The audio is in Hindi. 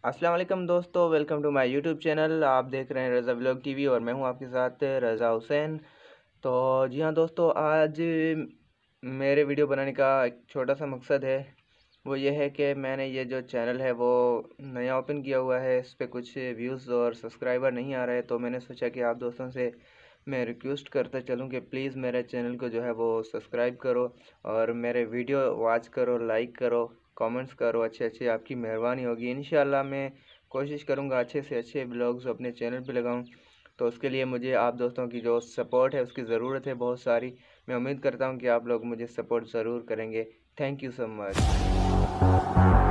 अस्सलाम वालेकुम दोस्तों, welcome to my YouTube channel. आप देख रहे हैं रज़ा व्लॉग टीवी और मैं हूं आपके साथ रज़ा हुसैन। तो जी हाँ दोस्तों, आज मेरे वीडियो बनाने का एक छोटा सा मकसद है। वो ये है कि मैंने ये जो चैनल है वो नया ओपन किया हुआ है। इस पे कुछ व्यूज़ और सब्सक्राइबर नहीं आ रहे, तो मैंने सोचा कि आप दोस्तों से मैं रिक्वेस्ट करता चलूँ कि प्लीज़ मेरे चैनल को जो है वो सब्सक्राइब करो और मेरे वीडियो वॉच करो, लाइक करो, कमेंट्स करो। अच्छे अच्छे आपकी मेहरबानी होगी। इंशाल्लाह मैं कोशिश करूँगा अच्छे से अच्छे ब्लॉग्स अपने चैनल पे लगाऊँ। तो उसके लिए मुझे आप दोस्तों की जो सपोर्ट है उसकी ज़रूरत है बहुत सारी। मैं उम्मीद करता हूँ कि आप लोग मुझे सपोर्ट ज़रूर करेंगे। Thank you so much.